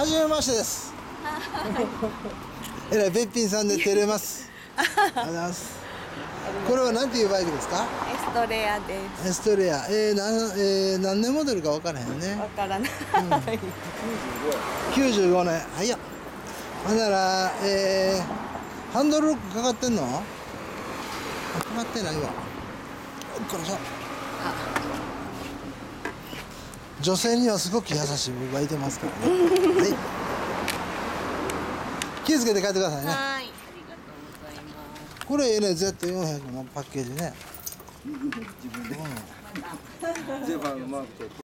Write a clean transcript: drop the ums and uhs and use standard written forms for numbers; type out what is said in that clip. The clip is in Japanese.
はじめましてです。えらいべっぴんさんで照れます。ありがとうございます。これは何ていうバイクですか？ エストレアです。 エストレア。何年モデルか分からへんね。 わからない。 95年。はいや。ほんなら、ハンドルロックかかってんの？かかってないわ。これじゃ。女性にはすごく優しい僕がいてますからね。はい。気をつけて帰ってくださいね。 はい。ありがとうございます。 これNZ400のパッケージね。 ゼファンうまくて。